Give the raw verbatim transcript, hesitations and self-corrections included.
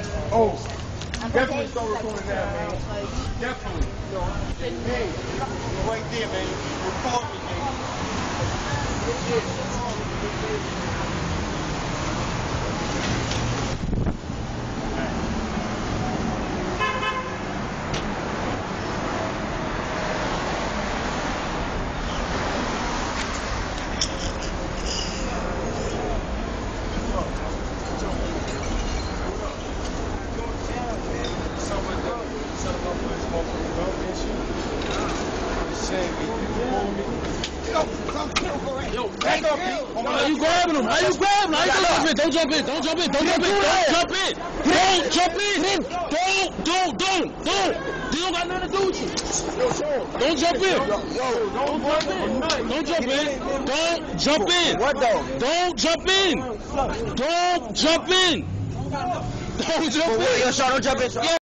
Oh, definitely start recording that, man. Definitely. Hey, right there, man. Record me, Yo, back up, Pete. How you grabbing him? How you grabbing him? How you jump in? Don't jump in. Don't jump in. Don't jump in. Don't jump in. Don't jump in. Don't, don't, don't, don't. They don't got nothing to do with you. Don't jump in. Don't jump in. Don't jump in. Don't jump in. What though? Don't jump in. Don't jump in. Don't jump in. Yo, Sean, don't jump in.